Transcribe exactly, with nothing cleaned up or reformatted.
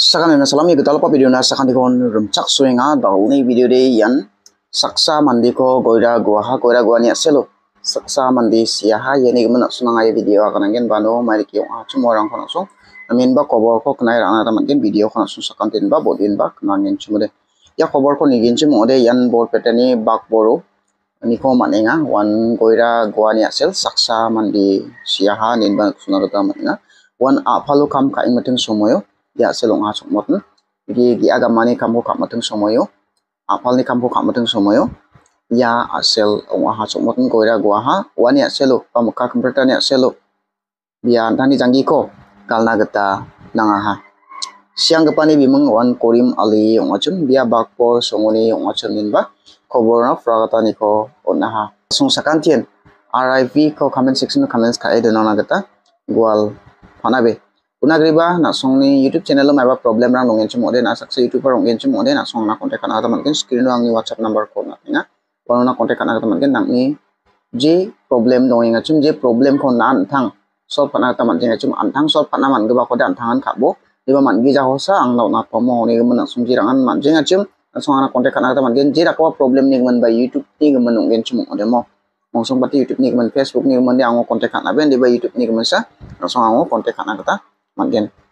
Sakan na salam ya kita lupa video na sakan dikon rumcak suenga daw ni video de yan saksa mandi ko goira goha goira goani aselo saksa mandi siaha yani gimana sunang ay video akan angin bano mari ki ah cuma orang kono so amin ba kobor ko kenai rana taman gen video kono so sakan tin ba bodin ba kenangin cuma de ya kobor ko ni gen cuma de yan bor petani bak boro ni ko manenga wan goira goani asel saksa mandi siaha nin ba sunang ta manenga wan apalo kam ka imatin somoyo ya selong ha sokmotn gi gi agamani kamko kamateng somoyo apalni kamko kamateng somoyo ya asel ong ha sokmotn goira goaha wani aselo pamuka komputerni aselo bia antani jangi ko kalna geta nanga ha siang gepani bimeng wan korim ali ong achun bia bakpor songoni ong achun ninba koborna fragatani ko onaha song sakantien riv ko comment section comments ka edenona geta gwal panabe Unagriba na song ni YouTube channel lo maiba problem rang nongin cimo de na saksa YouTuber nongin cimo de na song na kontak kana teman ken screen ang ni WhatsApp number ko na tinga kono na kontak kana teman ken nang ni je problem nongin ngachum je problem ko na antang solve kana teman ken ngachum antang solve pana man geba ko dan tangan kabo diba man gi ja hosa ang law na pomo ni gemen song jirangan man je ngachum song na kontak kana teman ken je rakwa problem ni gemen ba YouTube ni gemen nongin cimo de mo mong song bati YouTube ni gemen Facebook ni gemen ang kontak kana ben diba YouTube ni gemen sa song ang kontak kana kata Magen